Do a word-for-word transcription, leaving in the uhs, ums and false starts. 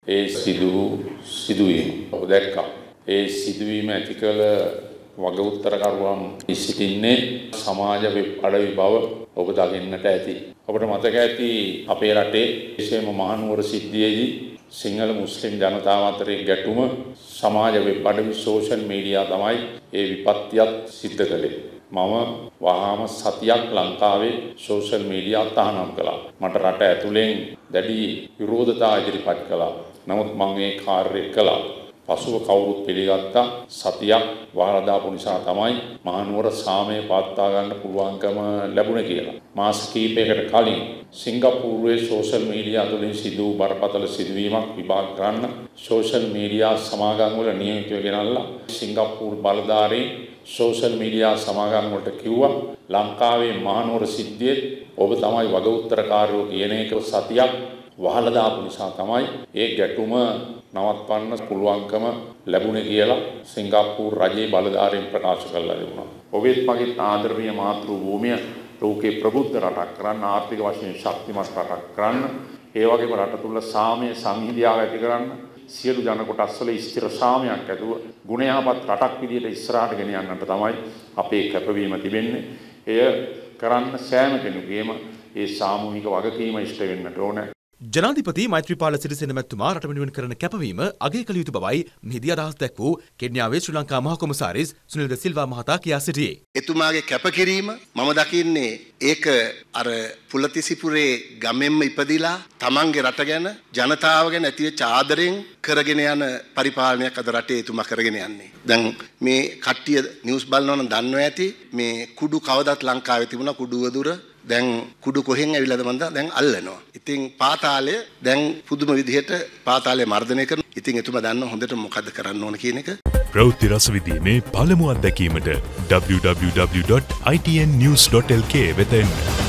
ඒ සිදු සිදුවීම ඔබ දැක්කා. ඒ සිදුවීම ඇති කළ වග උත්තරකරුවන් සිටින්නේ සමාජ අඩවි බව ඔබ දකින්නට ඇති. ඔබට මතක ඇති අපේ රටේ විශේෂයෙන්ම මහනුවර සිද්ධියේදී සිංහල මුස්ලිම් ජනතාව අතරේ ගැටුම සමාජ වෙබ් අඩවි සෝෂල් මීඩියා තමයි ඒ විපත්තියත් සිද්ධ කළේ. මම වහාම සතියක් ලංකාවේ සෝෂල් මීඩියා තහනම් කළා. මට රට ඇතුලෙන් දැඩි විරෝධතා ඉදිරිපත් කළා. නමුත් මම ඒ කාර්යය කළා. පසුව කවුරුත් පිළිගත්තා සතියක් වහලා දාපු නිසා තමයි මහනුවර සාමය පවත්වා ගන්න පුළුවන්කම ලැබුණේ කියලා. මාස කිහිපයකට කලින් සිංගප්පූරුවේ සෝෂල් මීඩියා තුලින් සිදු වූ බරපතල සිදුවීමක් විභාග කරන්න සෝෂල් මීඩියා සමාගම් වල නියමිතව ගෙනල්ලා සිංගප්පූරු බලධාරීන් සෝෂල් මීඩියා සමාගම් වලට කිව්වා ලංකාවේ මහනුවර සිද්ධියේ ඔබ තමයි වග උත්තරකාරයෝ කියන එක සතියක් වහලා දාපු නිසා තමයි ඒ ගැටුම නවත්වන්න පුළුවන්කම ලැබුණේ කියලා සිංගප්පූරු රජයේ බලධාරීන් ප්‍රකාශ කළා දුන්නා. ඔබෙත් මගේ ආදරණීය මාතෘ භූමිය ලෝකේ ප්‍රබුද්ධ රටක් කරන්න ආර්ථික වශයෙන් ශක්තිමත් රටක් කරන්න ඒ වගේම රට තුල සාමය සංහිඳියාව ඇති කරන්න සියලු ජන කොටස් වල ස්ථිර සාමයක් ඇතුව ගුණයාපත් රටක් විදියට ඉස්සරහට ගෙන යන්නට තමයි අපේ කැපවීම තිබෙන්නේ. එය කරන්න සෑම කෙනෙකුගේම ඒ සාමූහික වගකීම ඉෂ්ට වෙන්නට ඕනේ. ජනාධිපති මෛත්‍රීපාල සිරිසේන මැතිතුමා රට වෙනුවෙන් කරන කැපවීම අගය කළ යුතු බවයි මෙහිදී අදහස් දැක් වූ කෙන්යාවේ ශ්‍රී ලංකා මහ කොමසාරිස් සුනිල් ද සිල්වා මහතා කියා සිටියේ. එතුමාගේ කැපකිරීම මම දකින්නේ ඒක අර පුලතිසිපුරේ ගමෙන්ම ඉපදිලා තමන්ගේ රට ගැන ජනතාව ගැන ඇතිවෙච්ච ආදරෙන් කරගෙන යන පරිපාලනයක් අද රටේ එතුමා කරගෙන යන්නේ. දැන් මේ කට්ටිය නිවුස් බලනවා නම් දන්නවා ඇති මේ කුඩු කවදත් ලංකාවේ තිබුණා කුඩු වදුර දැන් කුඩු කොහෙන් ඇවිල්ලාද මන්ද දැන් අල්ලනවා. ඉතින් පාතාලය දැන් පුදුම විදිහට පාතාලය මර්ධනය කරනවා. ඉතින් එතුමා දන්නවා හොඳට මොකද්ද කරන්න ඕන කියන එක. ප්‍රවෘත්ති රසවිදීමේ පළමු අත්දැකීමට w w w dot i t n news dot l k වෙත එන්න.